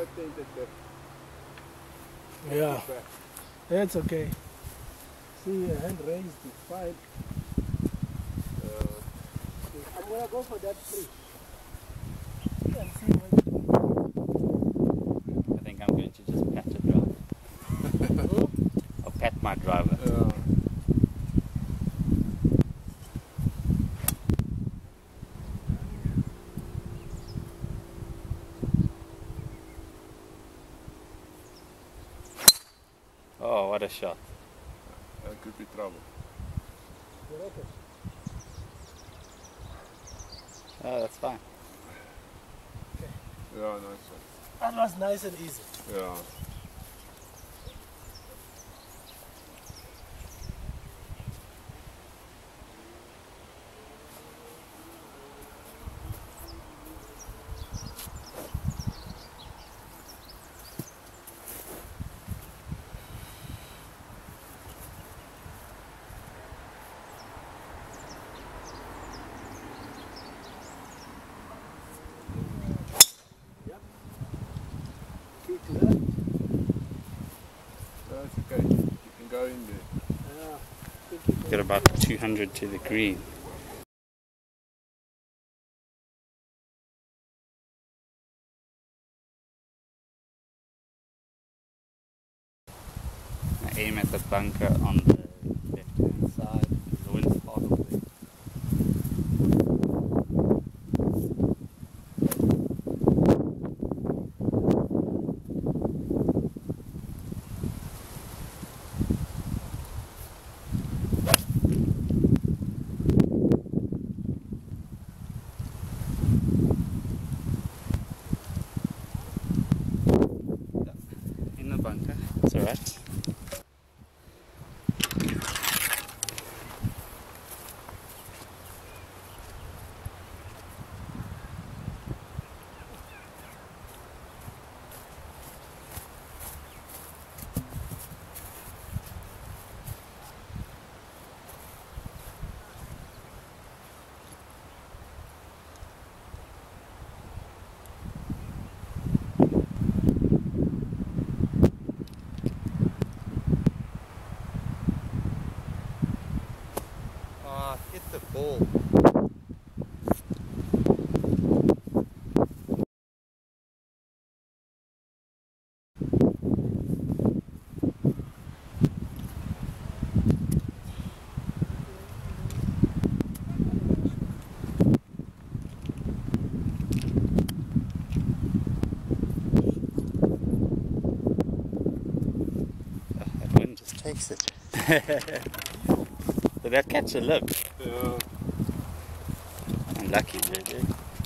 bit tainted there. Yeah, that's okay. See, your hand raised, it's fine. I'm gonna go for that tree. Yeah, and see what I think I'm going to just pat the driver. Or pat my driver. Oh, what a shot. That could be trouble. Oh, that's fine. Okay. Yeah, nice one. That was nice and easy. Yeah. That's okay. You can go in there. Got about 200 to the green. I aim at the bunker on the left hand side. The wind's hard over there. In the bunker, it's alright. Hit the ball. That wind just takes it. Did that catch a lip? Yeah. Unlucky, really.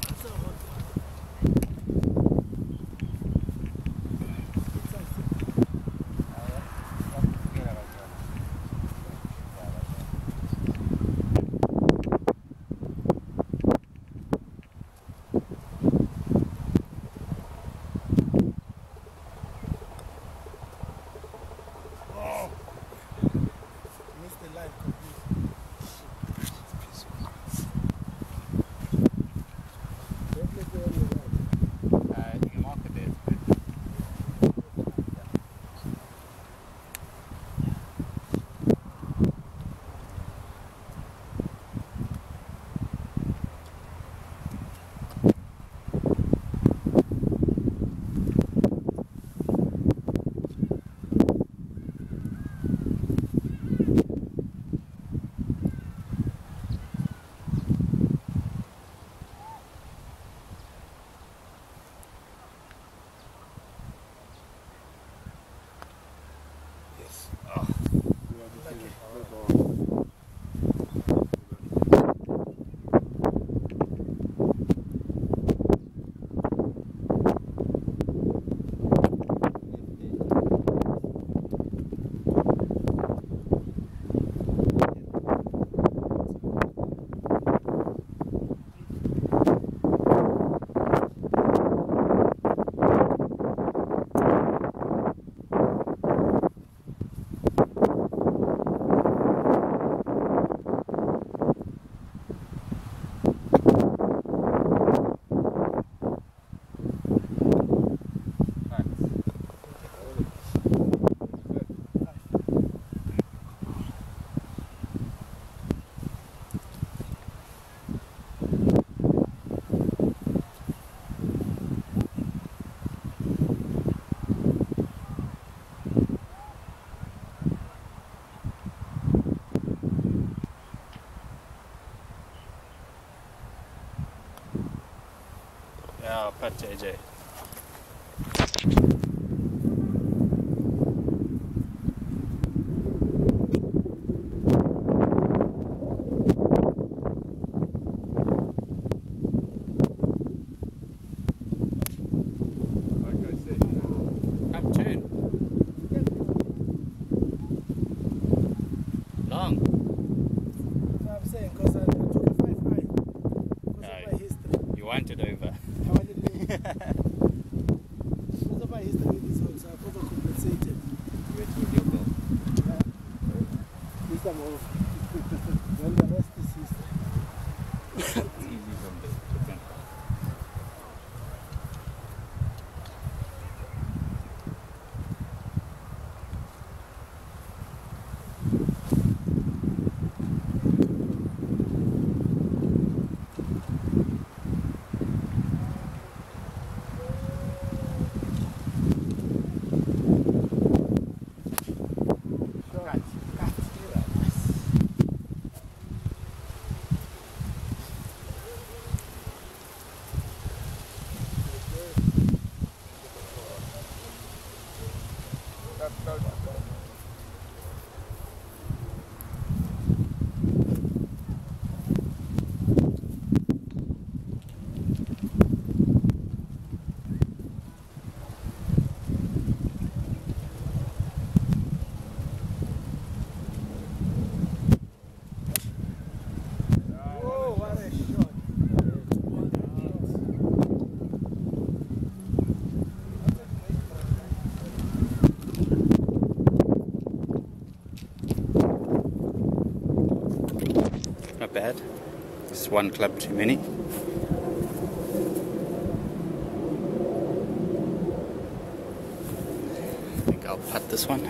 missed the line completely. shot, JJ. Like I said, Come turn. Long. So I'm saying, because I took a 5 high. Because No. of my history. You want it over. I wanted to. Because of my history with this one, so I've overcompensated. This time off. Then the rest is history. It's easy from the chicken. Oh, what a shot. Not bad. Just one club too many. I think I'll putt this one.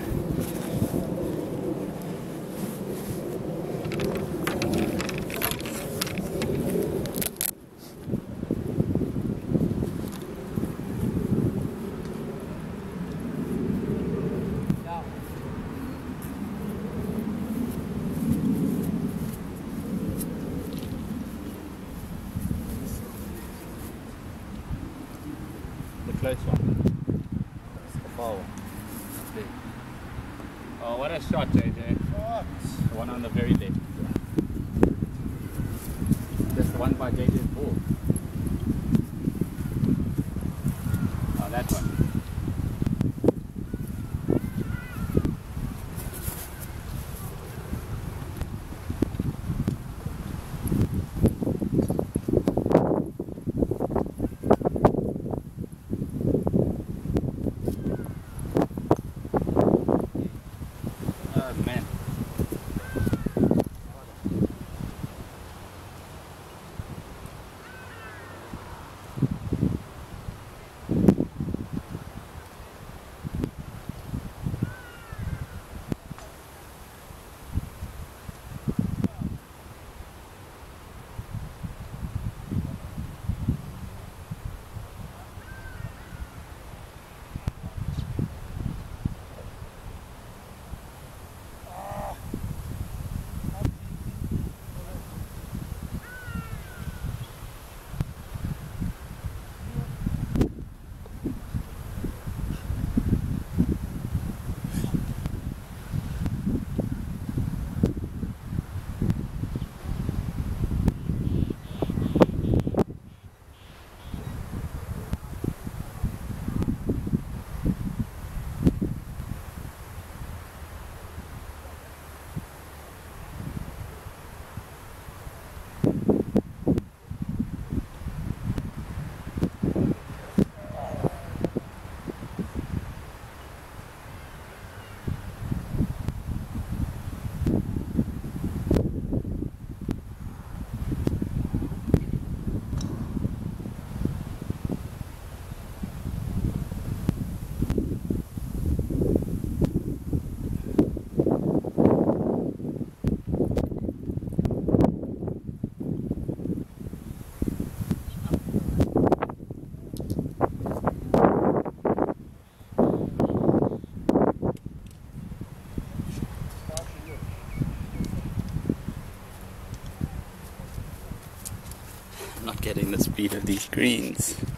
The close one. It's the foul. Oh, what a shot, JJ. Shot. The one on the very left. Just the one by JJ's ball. Oh, that one. Oh, man. Not getting the speed of these greens.